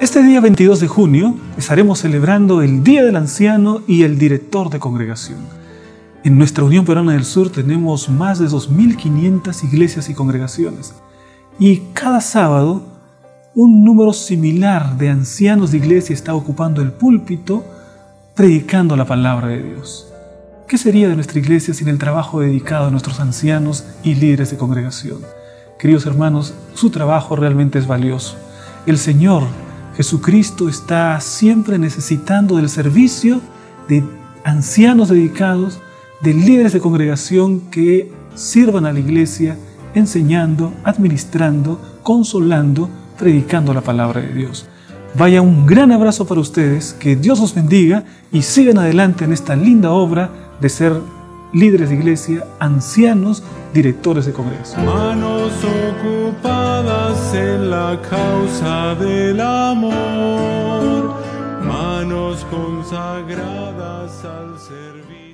Este día 22 de junio estaremos celebrando el Día del Anciano y el Director de Congregación. En nuestra Unión Peruana del Sur tenemos más de 2.500 iglesias y congregaciones. Y cada sábado un número similar de ancianos de iglesia está ocupando el púlpito predicando la palabra de Dios. ¿Qué sería de nuestra iglesia sin el trabajo dedicado a nuestros ancianos y líderes de congregación? Queridos hermanos, su trabajo realmente es valioso. El Señor Jesucristo está siempre necesitando del servicio de ancianos dedicados, de líderes de congregación que sirvan a la iglesia enseñando, administrando, consolando, predicando la palabra de Dios. Vaya un gran abrazo para ustedes, que Dios los bendiga y sigan adelante en esta linda obra de ser líderes de iglesia, ancianos, directores de congregación. Manos ocupadas en la causa del amor, manos consagradas al servicio.